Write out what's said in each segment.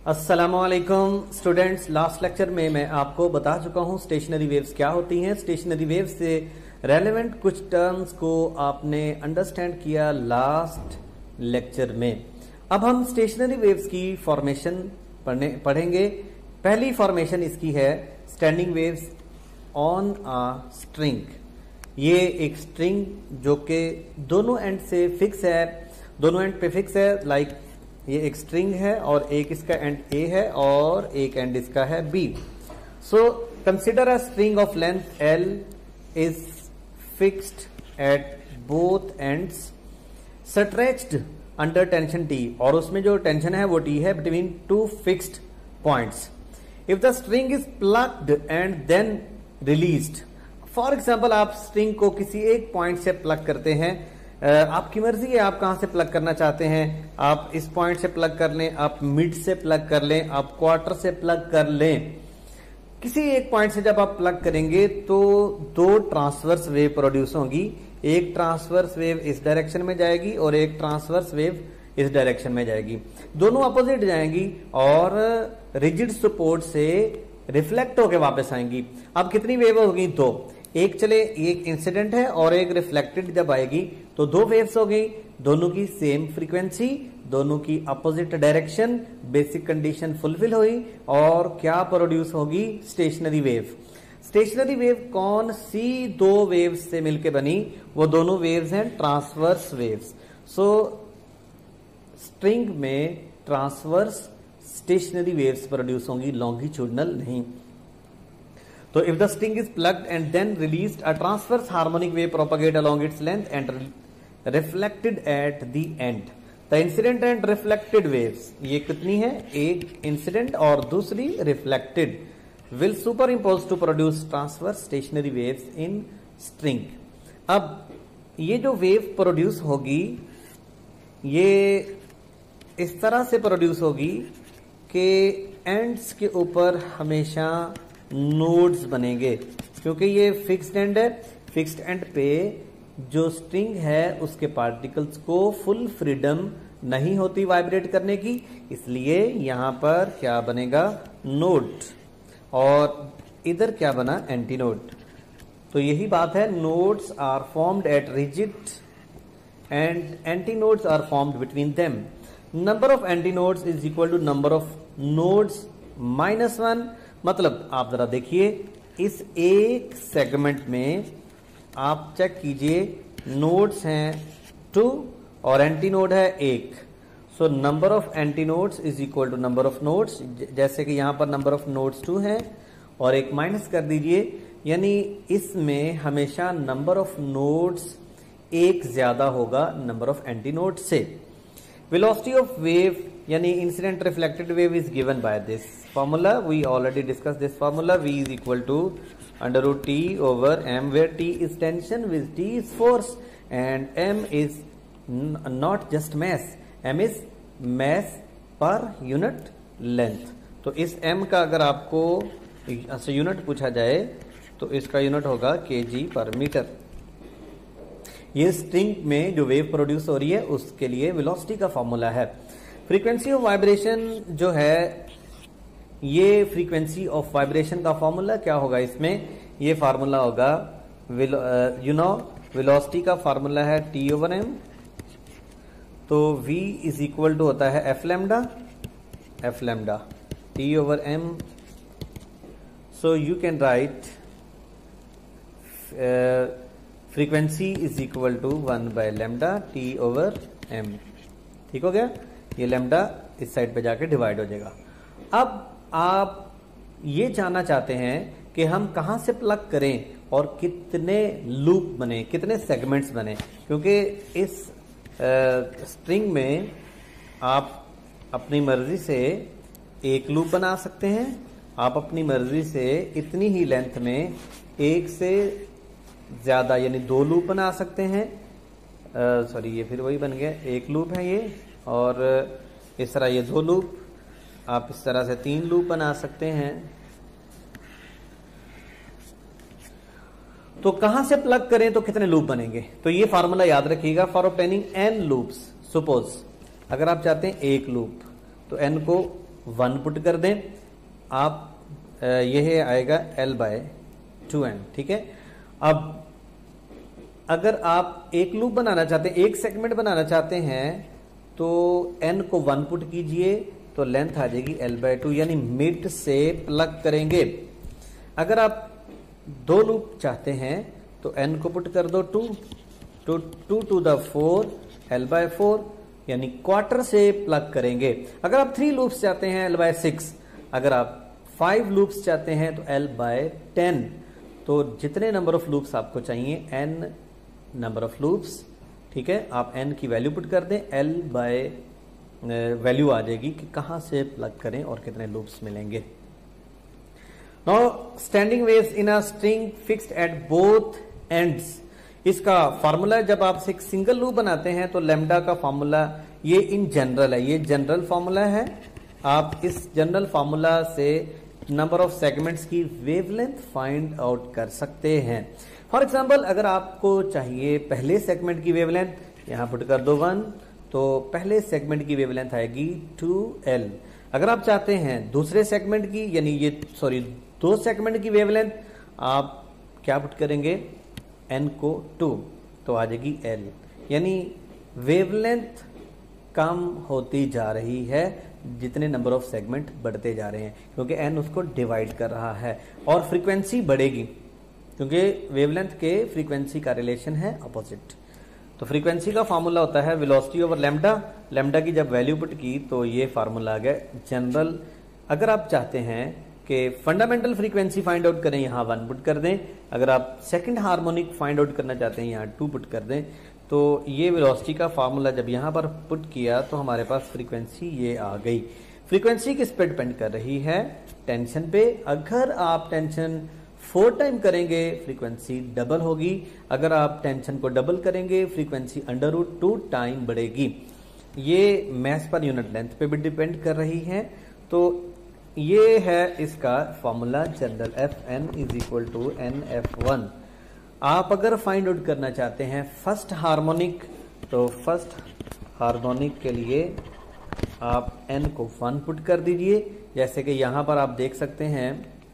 अस्सलामुअलैकुम students, last lecture में मैं आपको बता चुका हूं स्टेशनरी वेव्स क्या होती हैं। स्टेशनरी वेव्स से रेलेवेंट कुछ टर्म्स को आपने अंडरस्टैंड किया लास्ट लेक्चर में। अब हम स्टेशनरी वेव्स की फॉर्मेशन पढ़ेंगे। पहली फॉर्मेशन इसकी है standing waves on a string. ये एक स्ट्रिंग जो कि दोनों एंड से फिक्स है, दोनों एंड पे फिक्स है। लाइक ये एक स्ट्रिंग है और एक इसका एंड ए है और एक एंड इसका है B. So consider a string of length L is fixed at both ends stretched under tension T, और उसमें जो टेंशन है वो टी है between two fixed points. If the string is plucked and then released, for example आप string को किसी एक पॉइंट से प्लग करते हैं, आपकी मर्जी है आप कहां से प्लग करना चाहते हैं। आप इस पॉइंट से प्लग कर लें, आप मिड से प्लग कर लें, आप क्वार्टर से प्लग कर लें। किसी एक पॉइंट से जब आप प्लग करेंगे तो दो ट्रांसवर्स वेव प्रोड्यूस होंगी। एक ट्रांसवर्स वेव इस डायरेक्शन में जाएगी और एक ट्रांसवर्स वेव इस डायरेक्शन में जाएगी। दोनों अपोजिट जाएंगी और रिजिड सपोर्ट से रिफ्लेक्ट होकर वापस आएंगी। अब कितनी वेव होगी? दो। एक चले, एक इंसिडेंट है और एक रिफ्लेक्टेड जब आएगी तो दो वेव्स हो गई, दोनों की सेम फ्रीक्वेंसी, दोनों की opposite direction, basic condition fulfil हुई और क्या प्रोड्यूस होगी? Stationary wave. स्टेशनरी वेव कौन सी दो वेव्स से मिलकर बनी? वो दोनों वेव्स हैं ट्रांसवर्स वेव्स। सो स्ट्रिंग में ट्रांसवर्स स्टेशनरी वेव्स प्रोड्यूस होंगी, लॉन्गिट्यूडनल नहीं। So if the string is plugged and then released, a transverse harmonic wave propagate along its length and reflected at the end. The incident and reflected waves, ये कितनी है? एक incident और दूसरी reflected, will superimpose to produce transverse stationary waves in string. अब ये जो wave produce होगी ये इस तरह से produce होगी कि ends के ऊपर हमेशा नोड्स बनेंगे, क्योंकि ये फिक्स्ड एंड है। फिक्स्ड एंड पे जो स्ट्रिंग है उसके पार्टिकल्स को फुल फ्रीडम नहीं होती वाइब्रेट करने की, इसलिए यहां पर क्या बनेगा? नोड। और इधर क्या बना? Anti node. तो यही बात है, nodes are formed at rigid end anti nodes are formed between them. Number of anti nodes is equal to number of nodes -1। मतलब आप जरा देखिए, इस एक सेगमेंट में आप चेक कीजिए, नोड्स हैं 2 और एंटी नोड है 1। So number of anti nodes is equal to number of nodes. जैसे कि यहां पर नंबर ऑफ नोड्स 2 है और एक माइनस कर दीजिए, यानी इसमें हमेशा नंबर ऑफ नोड्स एक ज्यादा होगा नंबर ऑफ एंटी नोड से। वेलोसिटी ऑफ वेव यानी incident reflected wave is given by this formula. We already discussed this formula. V is equal to under root T over M, where T is tension with T is force and M is not just mass. M is mass per unit length. तो इस M का अगर आपको unit पूछा जाए तो इसका unit होगा kg पर मीटर। ये स्ट्रिंग में जो वेव प्रोड्यूस हो रही है उसके लिए वेलोसिटी का फॉर्मूला है। फ्रीक्वेंसी ऑफ वाइब्रेशन जो है, ये फ्रीक्वेंसी ऑफ वाइब्रेशन का फॉर्मूला क्या होगा? इसमें ये फार्मूला होगा, वेलोसिटी का फार्मूला है T ओवर M। तो V इज इक्वल टू होता है F lambda T over M। So you can write frequency is equal to 1/λ T over M। ठीक हो गया? ये लैम्डा इस साइड पे जाके डिवाइड हो जाएगा। अब आप ये जानना चाहते हैं कि हम कहां से प्लग करें और कितने लूप बने, कितने सेगमेंट्स बने, क्योंकि इस स्ट्रिंग में आप अपनी मर्जी से एक लूप बना सकते हैं, आप अपनी मर्जी से इतनी ही लेंथ में एक से ज्यादा यानी 2 लूप बना सकते हैं। सॉरी, ये फिर वही बन गया, एक लूप है ये, और इस तरह ये 2 लूप, आप इस तरह से 3 लूप बना सकते हैं। तो कहां से प्लग करें तो कितने लूप बनेंगे? तो ये फार्मूला याद रखिएगा। For obtaining n loops, suppose अगर आप चाहते हैं 1 लूप तो n को 1 पुट कर दें, आप यह आएगा L/2n, ठीक है। अब अगर आप एक लूप बनाना चाहते हैं, एक सेगमेंट बनाना चाहते हैं, तो n को 1 पुट कीजिए तो लेंथ आ जाएगी L/2, यानी मिड से प्लग करेंगे। अगर आप 2 लूप चाहते हैं तो n को पुट कर दो 2 to 2 to the 4 L/4, यानी क्वार्टर से प्लग करेंगे। अगर आप 3 लूप्स चाहते हैं L/6, अगर आप 5 लूप्स चाहते हैं तो L/10। तो जितने नंबर ऑफ लूप्स आपको चाहिए, n नंबर ऑफ लूप्स, ठीक है, आप n की वैल्यू पुट कर दें, वैल्यू आ जाएगी कि कहां से प्लग करें और कितने लूप्स मिलेंगे। Now standing waves in a string fixed at both ends, इसका फॉर्मूला जब आप एक सिंगल लूप बनाते हैं तो लैम्डा का फॉर्मूला ये इन जनरल है, ये जनरल फॉर्मूला है। आप इस जनरल फॉर्मूला से नंबर ऑफ सेगमेंट्स की वेवलेंथ फाइंड आउट कर सकते हैं। फॉर एग्जांपल, अगर आपको चाहिए पहले सेगमेंट की वेवलेंथ, यहां पुट कर दो 1, तो पहले सेगमेंट की वेवलेंथ आएगी 2L। अगर आप चाहते हैं दूसरे सेगमेंट की, यानी ये 2 सेगमेंट की वेवलेंथ, आप क्या पुट करेंगे, n को 2, तो आ जाएगी L। यानी वेवलेंथ कम होती जा रही है जितने नंबर ऑफ सेगमेंट बढ़ते जा रहे हैं, क्योंकि n उसको डिवाइड कर रहा है, और फ्रीक्वेंसी बढ़ेगी क्योंकि वेवलेंथ के फ्रीक्वेंसी का रिलेशन है अपोजिट। तो फ्रीक्वेंसी का फार्मूला होता है वेलोसिटी ओवर लैम्डा। लैम्डा की जब वैल्यू पुट की तो ये फार्मूला आ गया जनरल। अगर आप चाहते हैं कि फंडामेंटल फ्रीक्वेंसी फाइंड आउट करें, यहां 1 पुट कर दें। अगर आप सेकंड हार्मोनिक फाइंड आउट करना चाहते हैं, यहां 2 पुट कर दें। तो ये वेलोसिटी का फार्मूला जब यहां पर पुट किया तो हमारे पास फ्रीक्वेंसी ये आ गई। फ्रीक्वेंसी किस पे डिपेंड कर रही है, टेंशन पे। अगर आप टेंशन 4 टाइम करेंगे फ्रीक्वेंसी डबल होगी, अगर आप टेंशन को डबल करेंगे फ्रीक्वेंसी √2 टाइम बढ़ेगी। ये मास पर यूनिट लेंथ पे भी डिपेंड कर रही है। तो ये है इसका फॉर्मूला जनरल, Fn = NF1। आप अगर फाइंड आउट करना चाहते हैं फर्स्ट हार्मोनिक, तो फर्स्ट हार्मोनिक के लिए आप n को 1 पुट कर दीजिए। जैसे कि यहां पर आप देख सकते हैं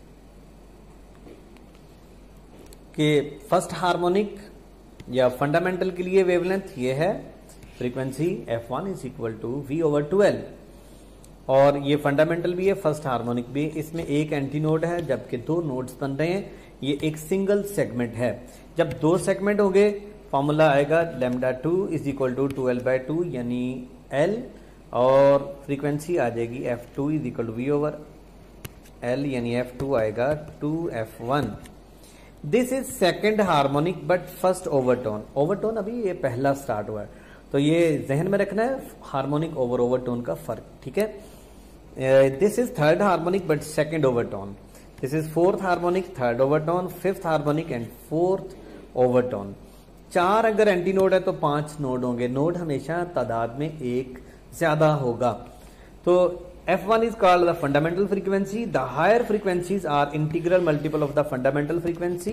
कि फर्स्ट हार्मोनिक या फंडामेंटल के लिए वेवलेंथ ये है, फ्रीक्वेंसी F1 = V/2L, और ये फंडामेंटल भी है, फर्स्ट हार्मोनिक भी। इसमें एक एंटी नोड है जबकि 2 नोड्स बन रहे हैं। ये एक सिंगल सेगमेंट है। जब 2 सेगमेंट हो गए, फॉर्मूला आएगा λ2 = 2L/2 यानी L, और फ्रीक्वेंसी आ जाएगी F2 = V/L यानी F2 आएगा 2F1। This is second harmonic but first overtone. Overtone अभी ये पहला स्टार्ट हुआ है, तो ये जहन में रखना है हार्मोनिक ओवर ओवरटोन का फर्क, ठीक है। This is third harmonic but second overtone. This is fourth harmonic, third overtone, fifth harmonic and fourth overtone. 4 अगर एंटी नोड है तो 5 नोड होंगे। नोड हमेशा तादाद में एक ज्यादा होगा। तो F1 is called the fundamental frequency. The higher frequencies are integral multiple of the fundamental frequency.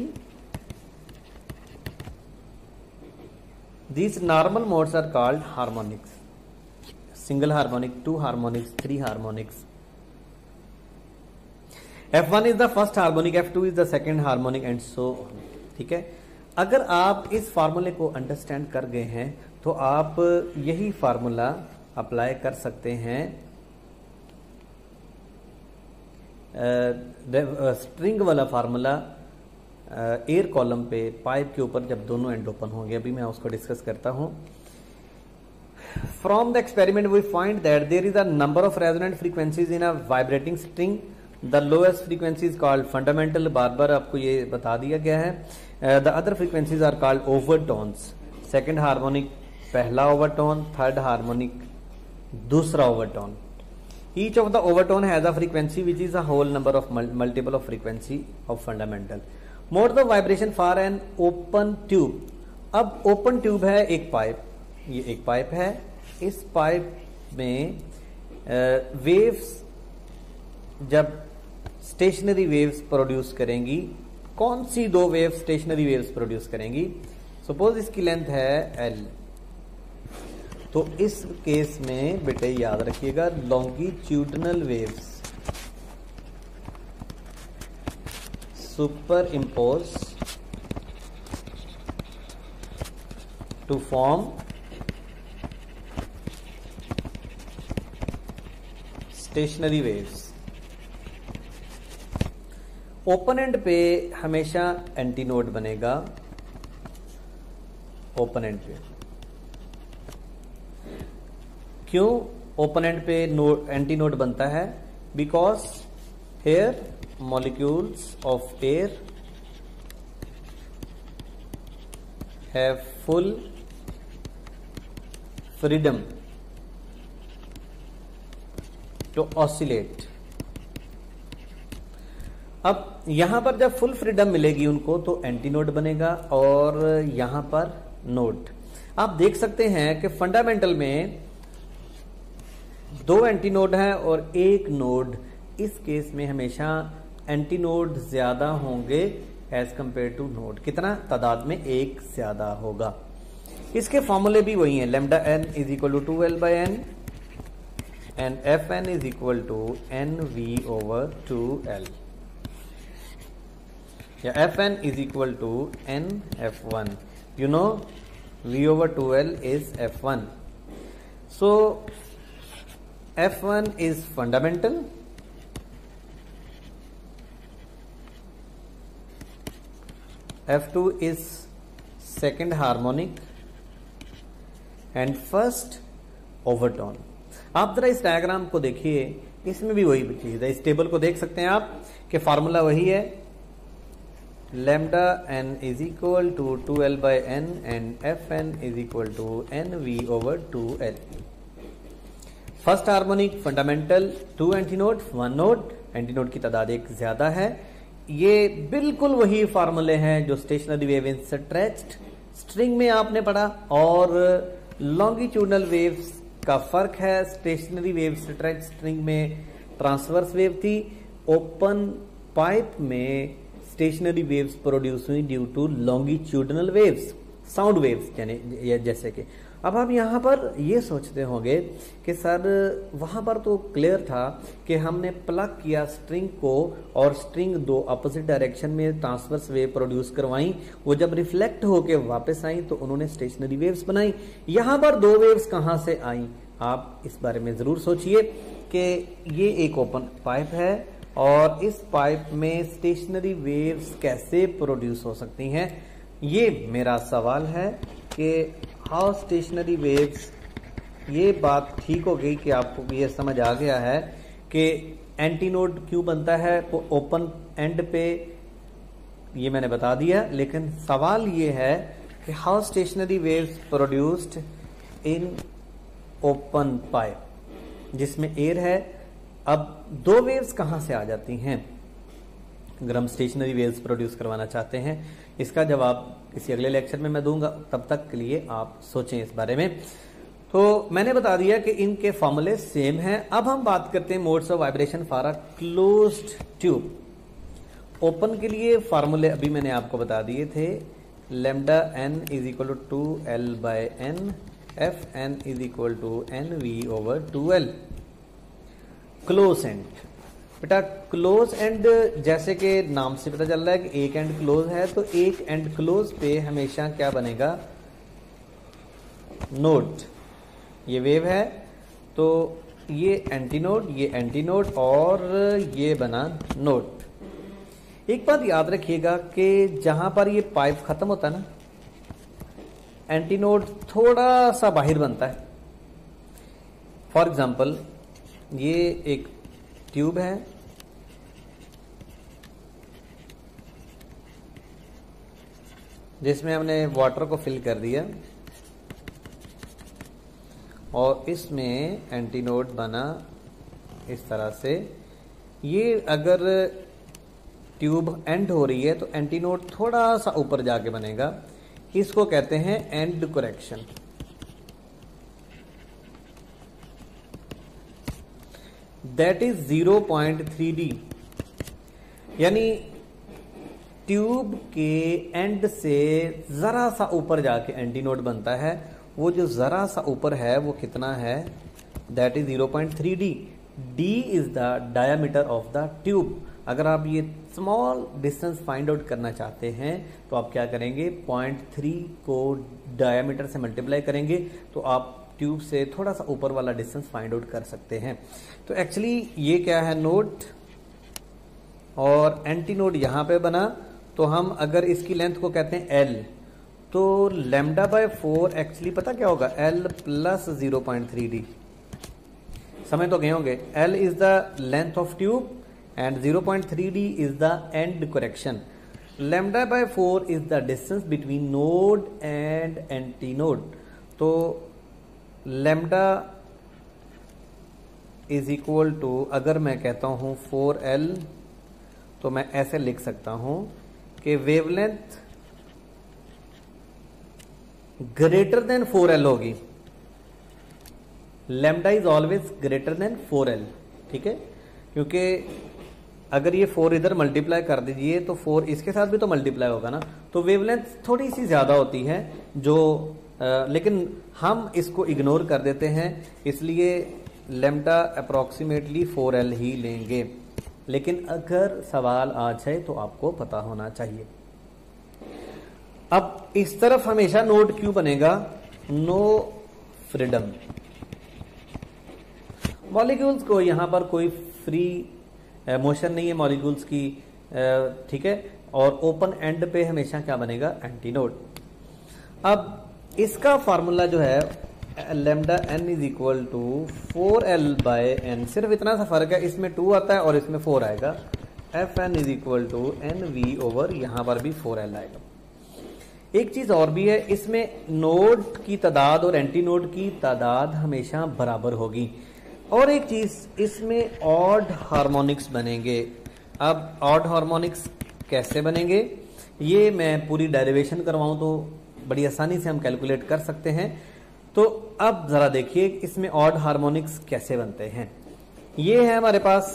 These normal modes are called harmonics. Single harmonic, 2 harmonics, 3 harmonics. F1 is the first harmonic, F2 is the second harmonic and so on. ठीक है। अगर आप इस फार्मूले को understand कर गए हैं तो आप यही फार्मूला अप्लाई कर सकते हैं स्ट्रिंग वाला फार्मूला एयर कॉलम पे पाइप के ऊपर जब दोनों एंड ओपन होंगे। अभी मैं उसको डिस्कस करता हूं। From the experiment we find that there is a number of resonant frequencies in a vibrating string. The lowest frequency is called fundamental, बार बार आपको ये बता दिया गया है। The other frequencies are called overtones. Second harmonic पहला overtone, third harmonic दूसरा overtone. Each of the overtone has a frequency which is a whole number of multiple of frequency of fundamental. Mode the vibration for an open tube. अब open tube है एक pipe, ये एक pipe है। इस pipe में waves जब stationery waves produce करेंगी, कौन सी 2 वेव्स स्टेशनरी वेव्स प्रोड्यूस करेंगी? सपोज इसकी लेंथ है L, तो इस केस में बेटे याद रखिएगा longitudinal waves superimpose to form stationary waves. Open end पे हमेशा एंटीनोड बनेगा, ओपन एंड पे। क्यों ओपन एंड पे एंटीनोड बनता है? Because air molecules of air have full freedom to oscillate. अब यहां पर जब फुल फ्रीडम मिलेगी उनको तो एंटीनोड बनेगा और यहां पर नोड। आप देख सकते हैं कि फंडामेंटल में 2 एंटीनोड हैं और 1 नोड। इस केस में हमेशा एंटीनोड ज्यादा होंगे एज कंपेयर टू नोड। कितना? तादाद में 1 ज्यादा होगा। इसके फॉर्मूले भी वही है, lambda N is equal to 2l/n and Fn is equal to Nv over 2l, या Fn is equal to Nf1. You know V over 2l is F1. So F1 is fundamental, F2 is second harmonic and first overtone. आप जरा इस diagram को देखिए, इसमें भी वही चीज है। इस टेबल को देख सकते हैं आप कि फार्मूला वही है, lambda N is equal to 2l/n and F N is equal to Nv over 2l। First harmonic fundamental, 2 antinode 1 node, antinode की तादाद 1 ज्यादा है। ये बिल्कुल वही फार्मूले हैं जो stationary wave in stretched string में आपने पढ़ा, और लॉन्गिट्यूडनल वेव्स का फर्क है। स्टेशनरी वेव स्ट्रेच्ड स्ट्रिंग में ट्रांसवर्स वेव थी, ओपन पाइप में स्टेशनरी वेव्स प्रोड्यूस हुई due to longitudinal waves, sound waves यानी जैसे कि। अब आप यहां पर ये सोचते होंगे कि सर वहां पर तो क्लियर था कि हमने प्लग किया स्ट्रिंग को और स्ट्रिंग 2 अपोजिट डायरेक्शन में ट्रांसवर्स वेव प्रोड्यूस करवाई, वो जब रिफ्लेक्ट होके वापस आई तो उन्होंने स्टेशनरी वेव्स बनाई। यहां पर 2 वेव्स कहां से आई? आप इस बारे में जरूर सोचिए कि ये एक ओपन पाइप है और इस पाइप में स्टेशनरी वेव्स कैसे प्रोड्यूस हो सकती हैं। ये मेरा सवाल है कि हाउ स्टेशनरी वेव्स। ये बात ठीक हो गई कि आपको ये समझ आ गया है कि एंटीनोड क्यों बनता है ओपन एंड पे, ये मैंने बता दिया। लेकिन सवाल ये है कि how stationary waves produced in open pipe जिसमें एयर है। अब 2 वेव्स कहां से आ जाती हैं अगर हम स्टेशनरी वेव्स प्रोड्यूस करवाना चाहते हैं? इसका जवाब किसी अगले लेक्चर में मैं दूंगा, तब तक के लिए आप सोचें इस बारे में। तो मैंने बता दिया कि इनके फॉर्मूले सेम हैं। अब हम बात करते हैं modes of vibration for a closed tube. Open के लिए फॉर्मूले अभी मैंने आपको बता दिए थे, lambda N is equal to 2l/n, F N is equal to Nv over 2l। Close end, बेटा क्लोज एंड जैसे कि नाम से पता चल रहा है कि एक एंड क्लोज है, तो एक एंड क्लोज पे हमेशा क्या बनेगा? नोड। ये वेव है तो ये एंटीनोड और ये बना नोड। एक बात याद रखिएगा कि जहां पर ये पाइप खत्म होता है ना, एंटीनोड थोड़ा सा बाहर बनता है। फॉर एग्जाम्पल ये एक ट्यूब है, जिसमें हमने वाटर को फिल कर दिया और इसमें एंटीनोड बना इस तरह से। ये अगर ट्यूब एंड हो रही है तो एंटीनोड थोड़ा सा ऊपर जाके बनेगा, इसको कहते हैं and correction. That is 0.3D, यानी ट्यूब के एंड से जरा सा ऊपर जाके एंटीनोड बनता है वो जो जरा सा ऊपर है वो कितना है, that is 0.3 D. D is the diameter of the tube. अगर आप ये स्मॉल डिस्टेंस फाइंड आउट करना चाहते हैं तो आप क्या करेंगे, 0.3 को डायामीटर से मल्टीप्लाई करेंगे तो आप ट्यूब से थोड़ा सा ऊपर वाला डिस्टेंस फाइंड आउट कर सकते हैं। तो एक्चुअली ये क्या है, नोड और एंटी नोड यहां पे बना। तो हम अगर इसकी लेंथ को कहते हैं एल, तो λ/4 एक्चुअली पता क्या होगा, एल प्लस 0.3 डी। समझ तो गए होंगे, L is the length of tube and 0.3 d is the end correction. λ/4 is the distance between node and antinode. तो lambda is equal to, अगर मैं कहता हूं 4l, तो मैं ऐसे लिख सकता हूं कि वेवलेंथ ग्रेटर देन 4l होगी। Lambda is always greater than 4l, ठीक है, क्योंकि अगर ये 4 इधर मल्टीप्लाई कर दीजिए तो 4 इसके साथ भी तो मल्टीप्लाई होगा ना, तो वेवलेंथ थोड़ी सी ज्यादा होती है जो लेकिन हम इसको इग्नोर कर देते हैं, इसलिए लैम्डा अप्रोक्सीमेटली 4l ही लेंगे। लेकिन अगर सवाल आ जाए तो आपको पता होना चाहिए। अब इस तरफ हमेशा नोड क्यों बनेगा, नो फ्रीडम। मॉलिक्यूल्स को यहां पर कोई फ्री मोशन नहीं है मॉलिक्यूल्स की, ठीक है, और ओपन एंड पे हमेशा क्या बनेगा, एंटीनोड। अब इसका फार्मूला जो है lambda n is equal to 4l/n, सिर्फ इतना सा फर्क है, इसमें 2 आता है और इसमें 4 आएगा। Fn is equal to nv over, यहां पर भी 4l आएगा। एक चीज और भी है, इसमें नोड की तादाद और एंटी नोड की तादाद हमेशा बराबर होगी। और एक चीज, इसमें ऑड हार्मोनिक्स बनेंगे। अब ऑड हार्मोनिक्स कैसे बनेंगे, ये मैं पूरी डेरिवेशन करवाऊं तो बड़ी आसानी से हम कैलकुलेट कर सकते हैं। तो अब जरा देखिए इसमें ऑड हार्मोनिक्स कैसे बनते हैं। ये है हमारे पास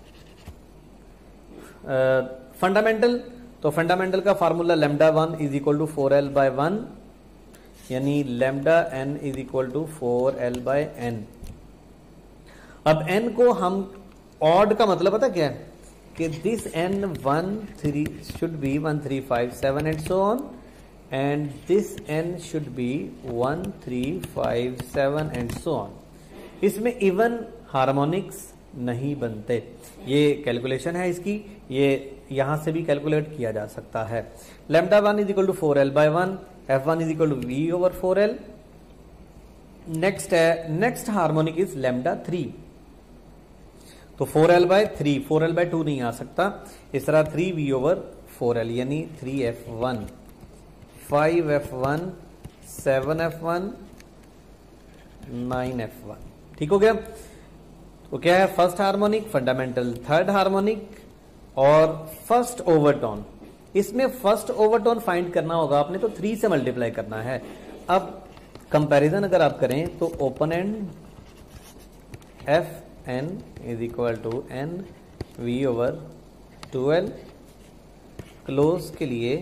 फंडामेंटल, तो फंडामेंटल का formula λ1 is equal to 4l/1, यानी λn is equal to 4l/n। अब n को हम, ऑड का मतलब पता क्या है कि this n 1 3 should be 1 3 5 7 and so on, and this n should be 1 3 5 7 and so on. इसमें इवन हार्मोनिक्स नहीं बनते। ये कैलकुलेशन है इसकी, ये यहां से भी कैलकुलेट किया जा सकता है। λ1 is equal to 4l/1, f1 is equal to v over 4l। Next है, नेक्स्ट हार्मोनिक इज λ3, तो 4l/3, 4l/2 नहीं आ सकता, इस तरह 3v ओवर 4l, यानी 3f1, 5f1, 7f1, 9f1। ठीक हो गया। तो क्या है, first harmonic, fundamental, third harmonic और फर्स्ट ओवरटोन। इसमें फर्स्ट ओवरटोन फाइंड करना होगा आपने, तो 3 से मल्टीप्लाई करना है। अब कंपैरिजन अगर आप करें तो open end Fn is equal to nv over 2l, close के लिए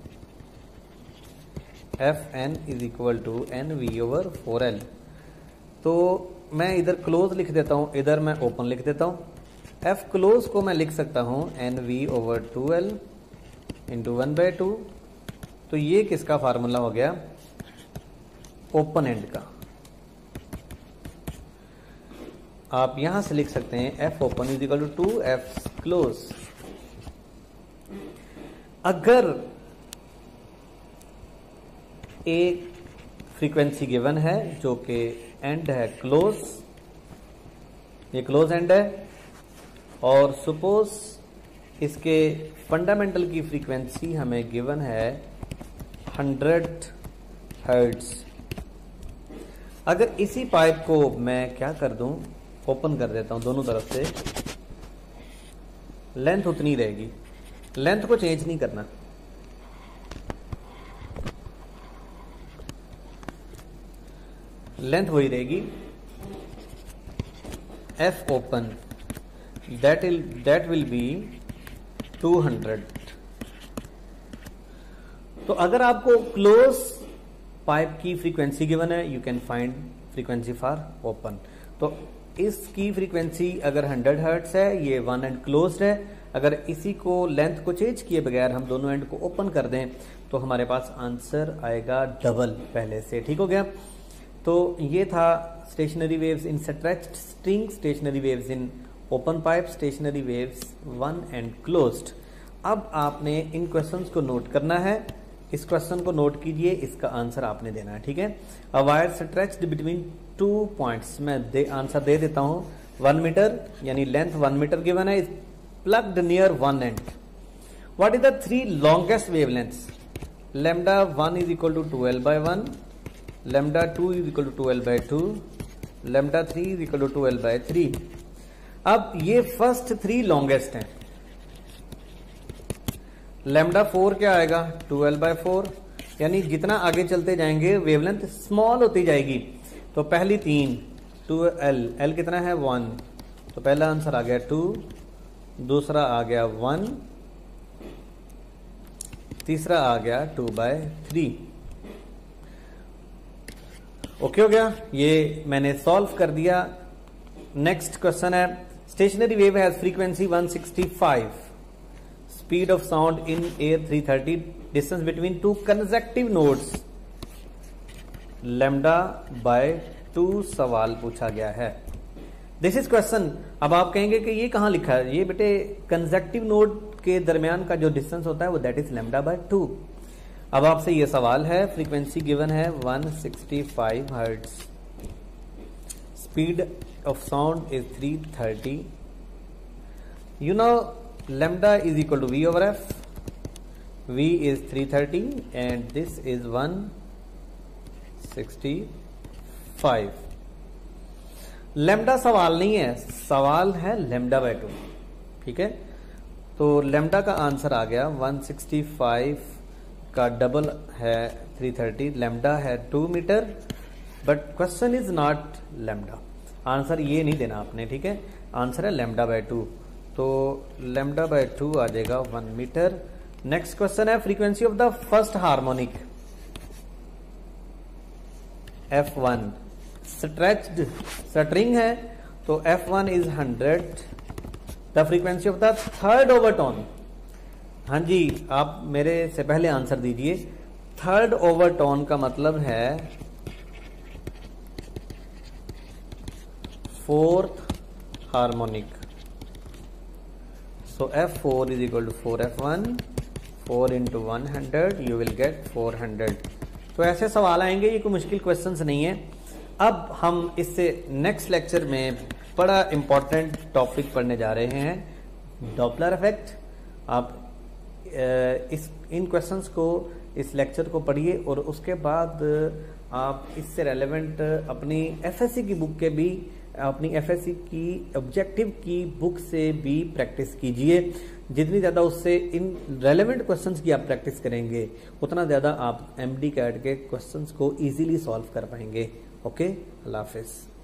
Fn is equal to nv over 4l। तो मैं इधर क्लोज लिख देता हूं, इधर मैं ओपन लिख देता हूं। F क्लोज को मैं लिख सकता हूं nv ओवर 2l इंटू 1/2। तो ये किसका फार्मूला हो गया, ओपन एंड का। आप यहां से लिख सकते हैं F open is equal to 2F close. अगर एक फ्रीक्वेंसी गिवन है जो कि एंड है क्लोज, ये क्लोज एंड है, और सपोज इसके फंडामेंटल की फ्रीक्वेंसी हमें गिवन है 100 हर्ट्ज। अगर इसी पाइप को मैं क्या कर दूं, ओपन कर देता हूं दोनों तरफ से, लेंथ उतनी रहेगी, लेंथ को चेंज नहीं करना। लेंथ वही रहेगी, F open that will be 200। तो अगर आपको क्लोज पाइप की फ्रीक्वेंसी गिवन है, you can find frequency for open. तो इसकी फ्रीक्वेंसी अगर 100 हर्ट्स है, ये वन एंड क्लोज्ड है। अगर इसी को लेंथ को चेंज किए बगैर हम दोनों एंड को ओपन कर दें तो हमारे पास आंसर आएगा डबल पहले से। ठीक हो गया। तो ये था stationary waves in stretched string, stationary waves in open pipe, stationary waves one end closed. अब आपने इन क्वेश्चंस को नोट करना है। इस क्वेश्चन को नोट कीजिए, इसका आंसर आपने देना है। ठीक है। A wire stretched between 2 points, मैं आंसर दे देता हूं। 1 मीटर यानी लेंथ 1 मीटर गिवन है, plucked near one end. What is the 3 longest wavelengths? Lambda 1 is equal to 2l/1, lambda 2 is equal to 2l/2, lambda 3 is equal to 2l/3। अब ये first 3 longest हैं। Lambda 4 क्या आएगा? 2l/4, यानी जितना आगे चलते जाएंगे वेवलेंथ स्मॉल होती जाएगी। तो पहली 3 2l, l कितना है? 1, तो पहला आंसर आ गया 2, दूसरा आ गया 1, तीसरा आ गया 2/3। ओके हो गया, ये मैंने सॉल्व कर दिया। नेक्स्ट क्वेश्चन है, stationary wave has frequency 165, speed of sound in air 330, distance between 2 consecutive nodes, λ/2 सवाल पूछा गया है। This is question. अब आप कहेंगे कि ये कहां लिखा है? ये बेटे कंसेक्टिव नोड के दरमियान का जो डिस्टेंस होता है वो दैट इज λ/2। अब आपसे ये सवाल है, फ्रीक्वेंसी गिवन है 165 hertz, speed of sound is 330, you know lambda is equal to v over f, v is 330 and this is 165। lambda सवाल नहीं है, सवाल है λ/2। ठीक है। तो lambda का आंसर आ गया 165 का डबल है 330, lambda है 2 metre, but question is not lambda। Answer ये नहीं देना आपने। ठीक है, आंसर है λ/2, तो λ/2 आ जाएगा 1 मीटर। नेक्स्ट क्वेश्चन है, frequency of the first harmonic F1, stretched string है तो F1 is 100। The frequency of the third overtone, हाँ जी आप मेरे से पहले आंसर दीजिए। थर्ड ओवरटोन का मतलब है fourth harmonic. So F4 is equal to 4F1, 4 into 100, you will get 400। तो ऐसे सवाल आएंगे, ये कोई मुश्किल क्वेश्चंस नहीं है। अब हम इससे नेक्स्ट लेक्चर में बड़ा इंपॉर्टेंट टॉपिक पढ़ने जा रहे हैं, डॉपलर इफेक्ट। आप इन क्वेश्चंस को, इस लेक्चर को पढ़िए और उसके बाद आप इससे रेलेवेंट अपनी एफएससी की बुक के भी, अपनी एफएससी की ऑब्जेक्टिव की बुक से भी प्रैक्टिस कीजिए। जितनी ज्यादा उससे इन रेलेवेंट क्वेश्चंस की आप प्रैक्टिस करेंगे उतना ज्यादा आप एमडी कैट के क्वेश्चंस को इजीली सॉल्व कर पाएंगे। ओके, अल्लाह हाफिज।